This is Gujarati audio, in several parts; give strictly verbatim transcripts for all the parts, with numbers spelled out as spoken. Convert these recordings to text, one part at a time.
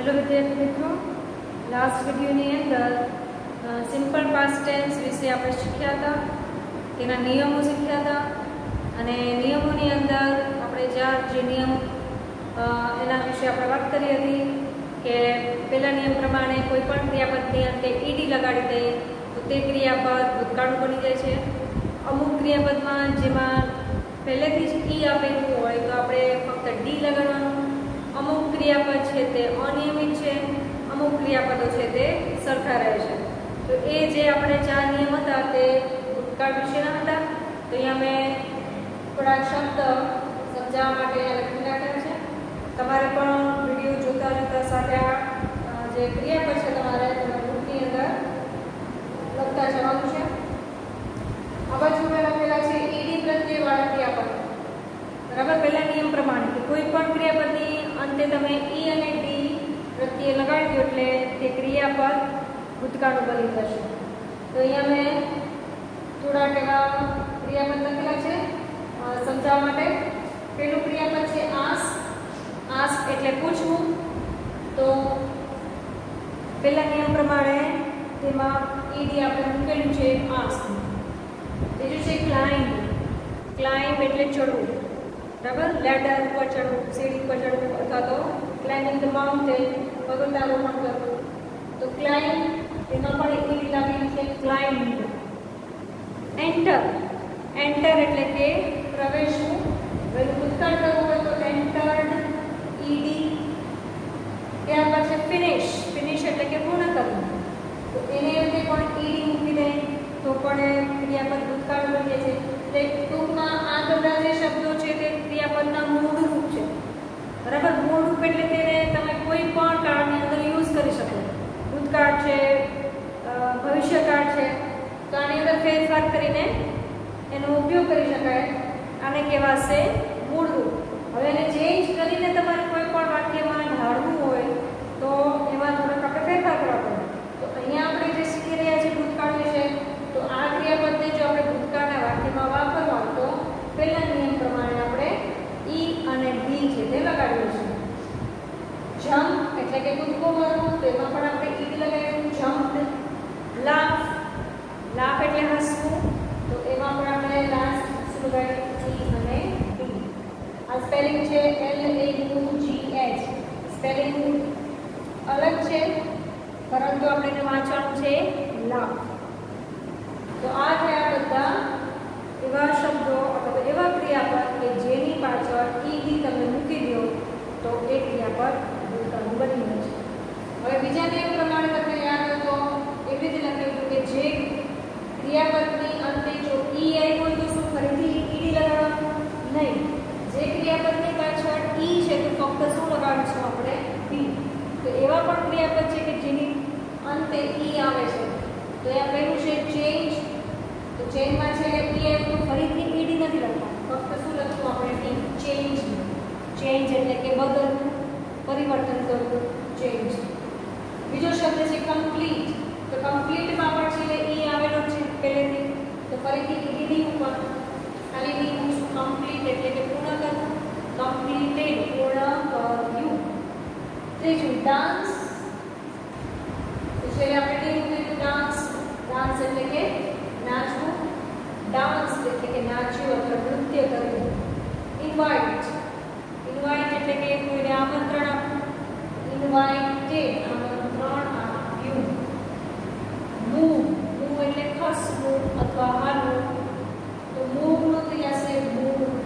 हेलो विद्यार्थी मित्रों, लास्ट विडियोની અંદર સિમ્પલ પાસ્ટ ટેન્સ વિશે આપણે શીખ્યા હતા, તેના નિયમો શીખ્યા હતા અને નિયમોની અંદર આપણે ચાર જે નિયમ એના વિશે આપણે વાત કરી હતી કે પહેલા નિયમ પ્રમાણે કોઈ પણ ક્રિયાપદની અંતે ઈડી લગાડી દઈએ તો તે ક્રિયાપદ ભૂતકાળનું બની જાય છે. અમુક ક્રિયાપદમાં જેમાં પહેલેથી જ ઈ આપેલું હોય તો આપણે ફક્ત ડી લગાડવાનું. અમુક ક્રિયાપદ છે તે અનિયમિત છે, અમુક ક્રિયાપદો છે તે સરખા રહે છે. તો એ જે આપણે ચાર નિયમ હતા તે ભૂતકાળ વિશેના હતા. તો અહીંયા મેં થોડાક શબ્દ સમજાવવા માટે લખી નાખ્યા છે. તમારે પણ વિડીયો જોતા જોતા સાથે આ જે ક્રિયાપદ છે તમારે બુકની અંદર લખતા જવાનું છે. આ બાજુ મેં લખેલા છે ઈડી પ્રત્યય વાળા ક્રિયાપદ. બરાબર, પહેલા નિયમ પ્રમાણે કે કોઈ પણ ક્રિયાપદની અંતે તમે ઈ અને ડી પ્રત્યય લગાડી દો એટલે તે ક્રિયાપદ ભૂતકાળનું બની જશે. તો અહીંયા મેં થોડાક એવા ક્રિયાપદ લખેલા છે સમજાવવા માટે. પહેલું ક્રિયાપદ છે આસ. આસ એટલે પૂછવું. તો પહેલા નિયમ પ્રમાણે તેમાં ઈડી આપણે મૂકેલું છે આસ. બીજું છે ક્લાઇમ્બ. ક્લાઇમ્બ એટલે ચડવું. બરાબર, લેડર ઉપર ચડવું, સીડી પર ચડવું અથવા તો ક્લાઇમ્બિંગ ધ માઉન્ટેન, પગથિયારોહણ કરવું. તો ક્લાઇમ્બ એમાં પણ ઈડી લાગેલી છે ક્લાઇમ્બ. એન્ટર. એન્ટર એટલે કે પ્રવેશવું. પહેલું ભૂતકાળ કરવું હોય તો એન્ટર્ડ ઈડી. ત્યાર પછી ફિનિશ. ફિનિશ એટલે કે પૂર્ણ કરવું. તો એને અંતે પણ ઈડી મૂકી દે તો પણ ક્રિયાપદ ભૂતકાળ બની જાય છે. એટલે ટૂંકમાં આ બધા જે શબ્દો છે તે ક્રિયાપદના મૂળ રૂપ છે. બરાબર, મૂળ રૂપ એટલે તેને તમે કોઈ પણ કાળની અંદર યુઝ કરી શકો. ભૂતકાળ છે, ભવિષ્યકાળ છે, તો આની અંદર ફેરફાર કરીને એનો ઉપયોગ કરી શકાય. આને કહેવાશે મૂળ રૂપ. હવે એને ચેન્જ કરીને તમારે કોઈ પણ વાક્યમાં ઢાળવું હોય તો એમાં થોડોક આપણે ફેરફાર કરવા પડે. તો અહીંયા આપણે જે શીખી રહ્યા છીએ ભૂતકાળ વિશે, તો આ ક્રિયાપદને જો આપણે ભૂતકાળના વાક્યમાં વાપરવા હોય તો પહેલા નિયમ પ્રમાણે આપણે ઈ અને ડી છે તે લગાડવું છે. જમ્પ એટલે કે કૂદકો મારવું, તો એમાં પણ આપણે ઈ લગાવ્યું, જમ્પ્ડ. લાફ. લાફ એટલે હસવું, તો એમાં પણ આપણે લાસ્ટ શું લગાવ્યું, ઈ અને ડી. આ સ્પેલિંગ છે L A U G H. Spelling અલગ છે પરંતુ આપણે એને વાંચવાનું છે લાફ. તો આ થયા બધા એવા શબ્દો અથવા એવા ક્રિયાપદ કે જેની પાછળ ઈડી તમે મૂકી દો તો એ ક્રિયાપદ ભૂતકાળનું બની જાય છે. હવે બીજા નિયમ પ્રમાણે તમને યાદ હોય તો એવી રીતે લખેલું કે જે ક્રિયાપદની અંતે જો ઈ આવી હોય તો શું ફરીથી ઈડી લગાડવાનું નહીં. જે ક્રિયાપદની પાછળ ઈ છે તો ફક્ત શું લગાડીશું આપણે, ડી. તો એવા પણ ક્રિયાપદ છે કે જેની અંતે ઈ આવે છે. તો એ પહેલું છે ચેન્જ. તો ચેન્જમાં છે ઈ આવે તો ફરીથી ઈડી નથી લખવાનું, ફક્ત શું લખશું આપણે, ડી. ચેન્જ. ચેન્જ એટલે કે બદલવું, પરિવર્તન કરવું, ચેન્જ. બીજો શબ્દ છે કમ્પ્લીટ. તો કમ્પ્લીટમાં પણ છે ઈ આવેલો છે પહેલેથી, તો ફરીથી ઈડી ઉપર ખાલી ડી મૂકશું. કમ્પ્લીટ એટલે કે પૂર્ણ કરવું, કમ્પ્લીટેડ પૂર્ણ કર્યું. ત્રીજું ડાન્સ. તો છે આપણે ડી મૂકીશું ડાન્સ. ડાન્સ એટલે કે નાચવું. ડાન્સ એટલે કે નાચ્યું અથવા નૃત્ય કરવું. ઇન્વાઇટ. ઇન્વાઇટ એટલે કે કોઈને આમંત્રણ આપવું. ઇન્વાઇટેડ આમંત્રણ આપ્યું. મૂવ. મૂવ એટલે ખસવું અથવા હાલવું. તો મૂવનું ક્રિયા છે મૂવ્ડ.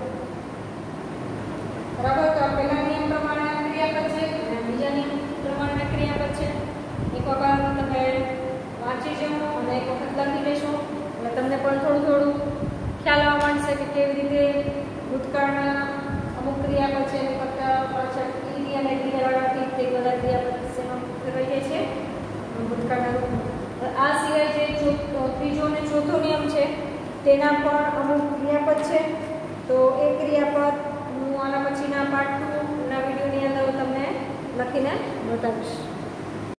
બરાબર, તો આ પહેલા નિયમ પ્રમાણે ક્રિયાપદ છે અને બીજા નિયમ પ્રમાણે ક્રિયાપદ છે. એક વખત તમે વાંચી જાઓ અને એક વખત લખી લેશો એટલે તમને પણ થોડું થોડું ખ્યાલ આવવા માંડશે કે કેવી રીતે ભૂતકાળના અમુક ક્રિયાપદ છે અને ફક્ત પાછળ ઈ અને ડી લગાડવાથી તે બધા ક્રિયાપદ શેમાં ફેરવાઈ જાય છે, ભૂતકાળના રૂપમાં. આ સિવાય જે ત્રીજો અને ચોથો નિયમ છે તેના પણ અમુક ક્રિયાપદ છે. તો એ ક્રિયાપદ હું આના પછીના પાર્ટ ટુ ના વિડીયોની અંદર તમને લખીને બતાવીશ.